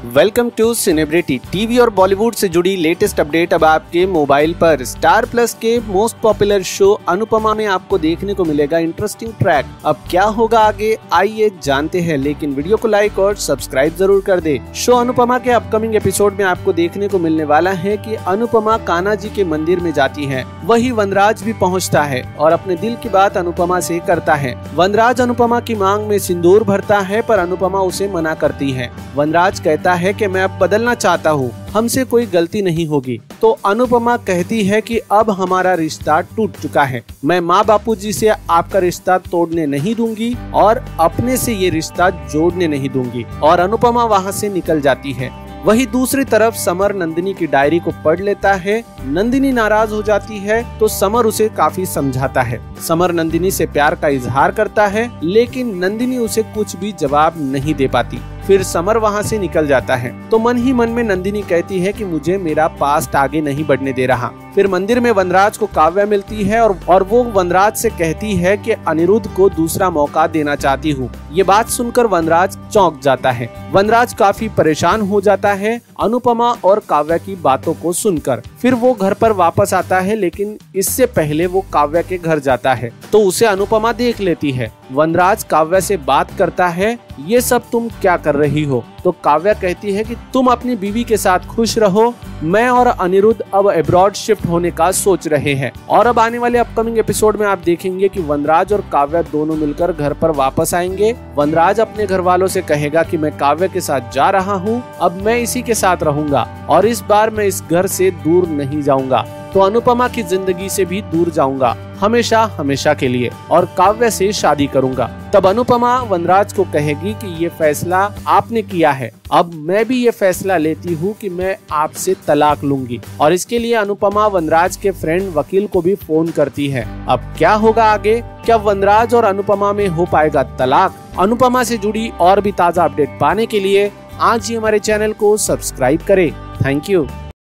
Welcome to सिनेब्रिटी। TV और बॉलीवुड से जुड़ी लेटेस्ट अपडेट अब आपके मोबाइल पर। स्टार प्लस के मोस्ट पॉपुलर शो अनुपमा में आपको देखने को मिलेगा इंटरेस्टिंग ट्रैक। अब क्या होगा आगे, आइए जानते हैं, लेकिन वीडियो को लाइक और सब्सक्राइब जरूर कर दे। शो अनुपमा के अपकमिंग एपिसोड में आपको देखने को मिलने वाला है कि अनुपमा कान्हा जी के मंदिर में जाती है, वही वनराज भी पहुँचता है और अपने दिल की बात अनुपमा से करता है। वनराज अनुपमा की मांग में सिंदूर भरता है, पर अनुपमा उसे मना करती है। वनराज कहता है कि मैं अब बदलना चाहता हूँ, हमसे कोई गलती नहीं होगी। तो अनुपमा कहती है कि अब हमारा रिश्ता टूट चुका है, मैं माँ बापूजी से आपका रिश्ता तोड़ने नहीं दूंगी और अपने से ये रिश्ता जोड़ने नहीं दूंगी, और अनुपमा वहाँ से निकल जाती है। वही दूसरी तरफ समर नंदिनी की डायरी को पढ़ लेता है। नंदिनी नाराज हो जाती है तो समर उसे काफी समझाता है। समर नंदिनी से प्यार का इजहार करता है, लेकिन नंदिनी उसे कुछ भी जवाब नहीं दे पाती। फिर समर वहाँ से निकल जाता है तो मन ही मन में नंदिनी कहती है कि मुझे मेरा पास्ट आगे नहीं बढ़ने दे रहा। फिर मंदिर में वनराज को काव्या मिलती है और वो वनराज से कहती है कि अनिरुद्ध को दूसरा मौका देना चाहती हूँ। ये बात सुनकर वनराज चौंक जाता है। वनराज काफी परेशान हो जाता है अनुपमा और काव्या की बातों को सुनकर। फिर वो घर पर वापस आता है, लेकिन इससे पहले वो काव्या के घर जाता है तो उसे अनुपमा देख लेती है। वनराज काव्या से बात करता है, ये सब तुम क्या कर रही हो? तो काव्या कहती है कि तुम अपनी बीवी के साथ खुश रहो, मैं और अनिरुद्ध अब अब्रॉड शिफ्ट होने का सोच रहे हैं। और अब आने वाले अपकमिंग एपिसोड में आप देखेंगे कि वनराज और काव्या दोनों मिलकर घर पर वापस आएंगे। वनराज अपने घर वालों से कहेगा कि मैं काव्या के साथ जा रहा हूँ, अब मैं इसी के साथ रहूंगा और इस बार मैं इस घर से दूर नहीं जाऊंगा, तो अनुपमा की जिंदगी से भी दूर जाऊंगा हमेशा हमेशा के लिए और काव्या से शादी करूंगा। तब अनुपमा वनराज को कहेगी कि ये फैसला आपने किया है, अब मैं भी ये फैसला लेती हूँ कि मैं आपसे तलाक लूंगी। और इसके लिए अनुपमा वनराज के फ्रेंड वकील को भी फोन करती है। अब क्या होगा आगे, क्या वनराज और अनुपमा में हो पाएगा तलाक? अनुपमा से जुड़ी और भी ताजा अपडेट पाने के लिए आज ही हमारे चैनल को सब्सक्राइब करें। Thank you.